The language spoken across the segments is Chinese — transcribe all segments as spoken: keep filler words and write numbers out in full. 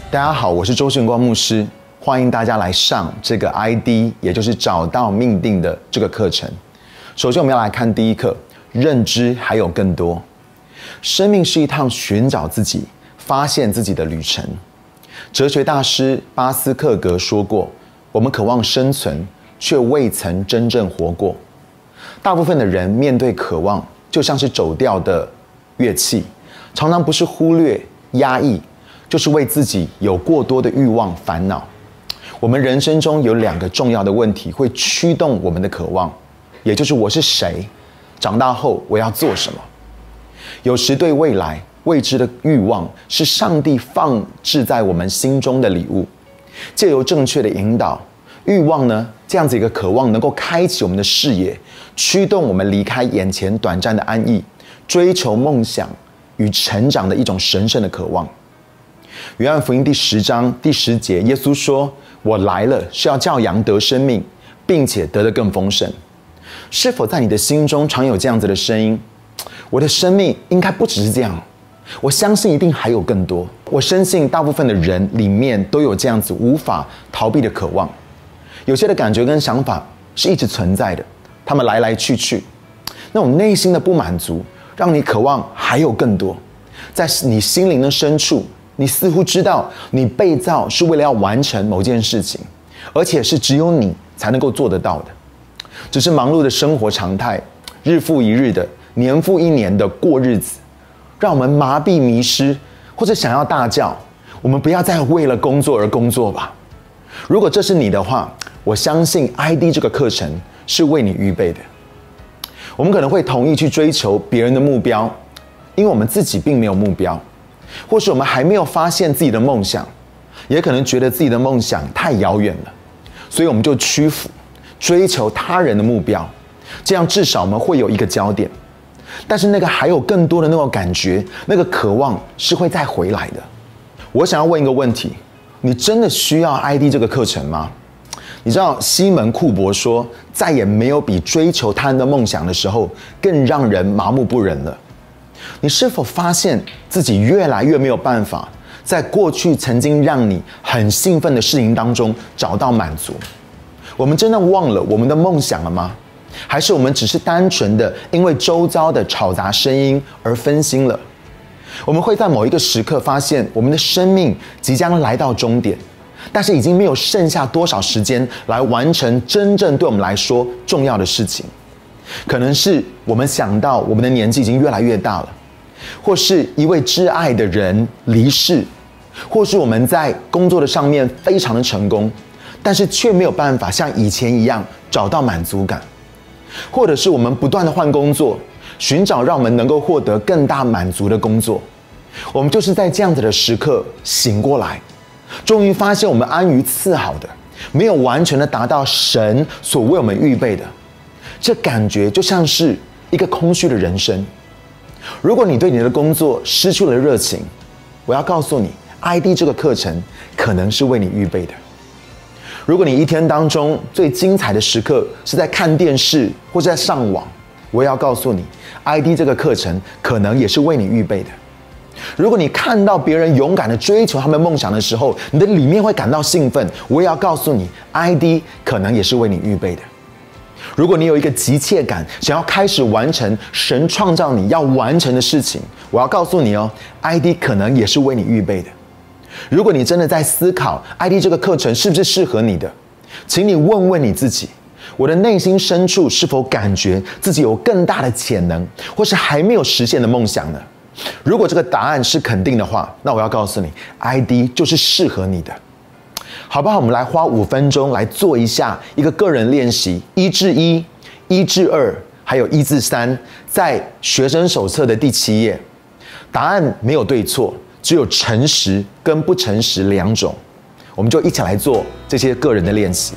大家好，我是周迅光牧师，欢迎大家来上这个 I D， 也就是找到命定的这个课程。首先，我们要来看第一课：认知还有更多。生命是一趟寻找自己、发现自己的旅程。哲学大师巴斯克格说过：“我们渴望生存，却未曾真正活过。”大部分的人面对渴望，就像是走调的乐器，常常不是忽略、压抑，就是为自己有过多的欲望烦恼。我们人生中有两个重要的问题会驱动我们的渴望，也就是我是谁，长大后我要做什么。有时对未来未知的欲望是上帝放置在我们心中的礼物，借由正确的引导，欲望呢，这样子一个渴望能够开启我们的视野，驱动我们离开眼前短暂的安逸，追求梦想与成长的一种神圣的渴望。约翰福音第十章第十节，耶稣说：“我来了，是要叫羊得生命，并且得得更丰盛。”是否在你的心中常有这样子的声音？我的生命应该不只是这样，我相信一定还有更多。我深信大部分的人里面都有这样子无法逃避的渴望。有些的感觉跟想法是一直存在的，他们来来去去，那种内心的不满足，让你渴望还有更多。在你心灵的深处，你似乎知道你被造是为了要完成某件事情，而且是只有你才能够做得到的。只是忙碌的生活常态，日复一日的、年复一年的过日子，让我们麻痹迷失，或者想要大叫：我们不要再为了工作而工作吧。如果这是你的话，我相信 I D 这个课程是为你预备的。我们可能会同意去追求别人的目标，因为我们自己并没有目标，或是我们还没有发现自己的梦想，也可能觉得自己的梦想太遥远了，所以我们就屈服，追求他人的目标，这样至少我们会有一个焦点。但是那个还有更多的那种感觉，那个渴望是会再回来的。我想要问一个问题：你真的需要 I D 这个课程吗？你知道西门库伯说，再也没有比追求他人的梦想的时候更让人麻木不仁了。你是否发现自己越来越没有办法在过去曾经让你很兴奋的事情当中找到满足？我们真的忘了我们的梦想了吗？还是我们只是单纯的因为周遭的吵杂声音而分心了？我们会在某一个时刻发现我们的生命即将来到终点，但是已经没有剩下多少时间来完成真正对我们来说重要的事情。可能是我们想到我们的年纪已经越来越大了，或是一位挚爱的人离世，或是我们在工作的上面非常的成功，但是却没有办法像以前一样找到满足感，或者是我们不断的换工作，寻找让我们能够获得更大满足的工作。我们就是在这样子的时刻醒过来，终于发现我们安于次好的，没有完全的达到神所为我们预备的。这感觉就像是一个空虚的人生。如果你对你的工作失去了热情，我要告诉你 I D 这个课程可能是为你预备的。如果你一天当中最精彩的时刻是在看电视或者在上网，我也要告诉你 I D 这个课程可能也是为你预备的。如果你看到别人勇敢的追求他们梦想的时候，你的里面会感到兴奋，我也要告诉你 I D 可能也是为你预备的。如果你有一个急切感，想要开始完成神创造你要完成的事情，我要告诉你哦 I D 可能也是为你预备的。如果你真的在思考 I D 这个课程是不是适合你的，请你问问你自己，我的内心深处是否感觉自己有更大的潜能，或是还没有实现的梦想呢？如果这个答案是肯定的话，那我要告诉你 I D 就是适合你的。好不好？我们来花五分钟来做一下一个个人练习，一至一、一至二，还有一至三，在学生手册的第七页。答案没有对错，只有诚实跟不诚实两种。我们就一起来做这些个人的练习。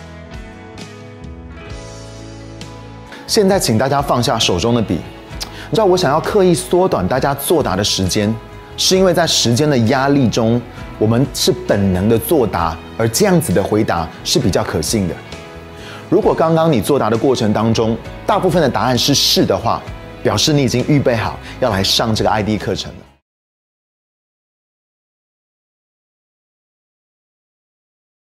现在请大家放下手中的笔， 你知道我想要刻意缩短大家作答的时间，是因为在时间的压力中，我们是本能的作答，而这样子的回答是比较可信的。如果刚刚你作答的过程当中，大部分的答案是是的话，表示你已经预备好要来上这个 I D 课程了。